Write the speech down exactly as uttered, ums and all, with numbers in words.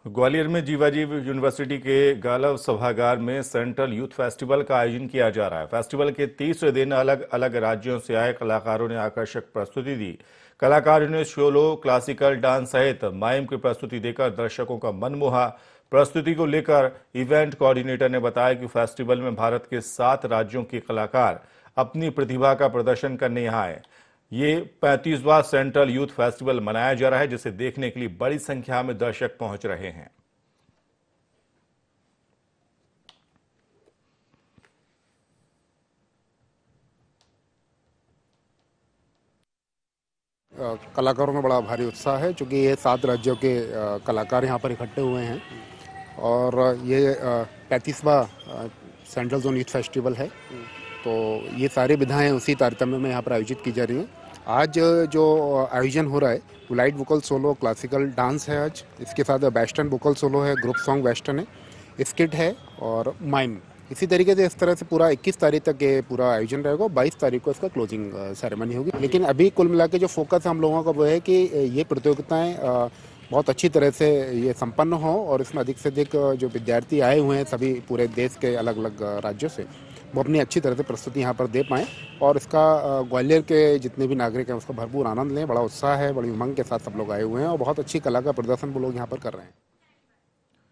ग्वालियर में जीवाजी यूनिवर्सिटी के गालव सभागार में सेंट्रल यूथ फेस्टिवल का आयोजन किया जा रहा है। फेस्टिवल के तीसरे दिन अलग अलग राज्यों से आए कलाकारों ने आकर्षक प्रस्तुति दी। कलाकारों ने सोलो, क्लासिकल डांस सहित माइम की प्रस्तुति देकर दर्शकों का मन मोहा। प्रस्तुति को लेकर इवेंट कोऑर्डिनेटर ने बताया कि फेस्टिवल में भारत के सात राज्यों के कलाकार अपनी प्रतिभा का प्रदर्शन करने यहाँ आए। ये पैंतीसवां सेंट्रल यूथ फेस्टिवल मनाया जा रहा है, जिसे देखने के लिए बड़ी संख्या में दर्शक पहुंच रहे हैं। कलाकारों में बड़ा भारी उत्साह है, क्योंकि ये सात राज्यों के कलाकार यहाँ पर इकट्ठे हुए हैं और ये पैंतीसवां सेंट्रल जोन यूथ फेस्टिवल है। तो ये सारी विधाएं उसी तारतम्य में यहाँ पर आयोजित की जा रही हैं। आज जो आयोजन हो रहा है वो light vocal solo, classical dance है आज, इसके साथ वेस्टर्न वोकल सोलो है, ग्रुप सॉन्ग वेस्टर्न है, स्किट है और माइम। इसी तरीके से इस तरह से पूरा इक्कीस तारीख तक ये पूरा आयोजन रहेगा। बाईस तारीख को इसका क्लोजिंग सेरेमनी होगी। लेकिन अभी कुल मिला के जो फोकस हम लोगों का वो है कि ये प्रतियोगिताएं बहुत अच्छी तरह से ये संपन्न हो और इसमें अधिक से अधिक जो विद्यार्थी आए हुए हैं सभी पूरे देश के अलग अलग राज्यों से, वो अपनी अच्छी तरह से प्रस्तुति यहाँ पर दे पाएँ और इसका ग्वालियर के जितने भी नागरिक हैं उसका भरपूर आनंद लें। बड़ा उत्साह है, बड़ी उमंग के साथ सब लोग आए हुए हैं और बहुत अच्छी कला का प्रदर्शन वो लोग यहाँ पर कर रहे हैं।